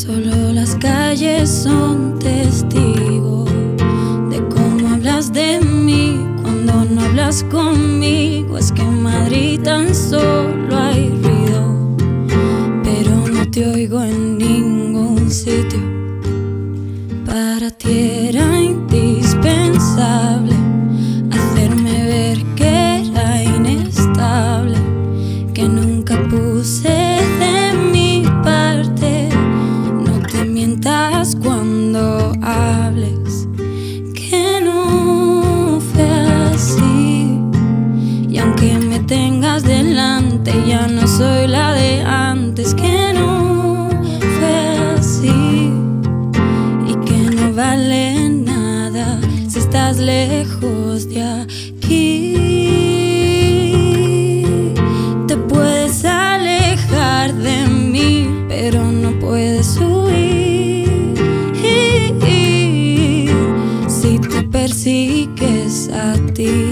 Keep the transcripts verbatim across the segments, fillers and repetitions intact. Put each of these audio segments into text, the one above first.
Solo las calles son testigos de cómo hablas de mí cuando no hablas conmigo. Es que en Madrid tan solo hay ruido, pero no te oigo en ningún sitio. Para ti era indispensable hacerme ver que era inestable, que nunca puse de mi parte. No te mientas cuando hables, que no fue así. Y aunque me tengas delante, ya no soy la de antes. Que no fue así y que no vale nada si estás lejos de aquí. Te puedes alejar de mí, pero no puedes huir. Si te persigues a ti,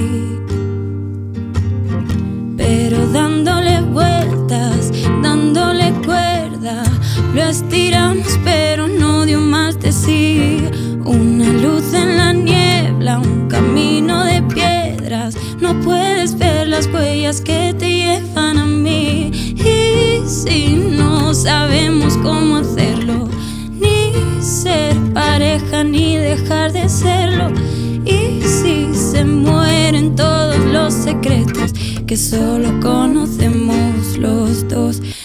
pero dándole vueltas, dándole cuerda, lo estiramos pero no dio más de sí. Una luz en la niebla, un camino de piedras, no puedes ver las huellas que te llevan a mí. Y si no sabemos cómo hacerlo, ni ser pareja ni dejar de serlo, y si se mueren todos los secretos que solo conocemos los dos.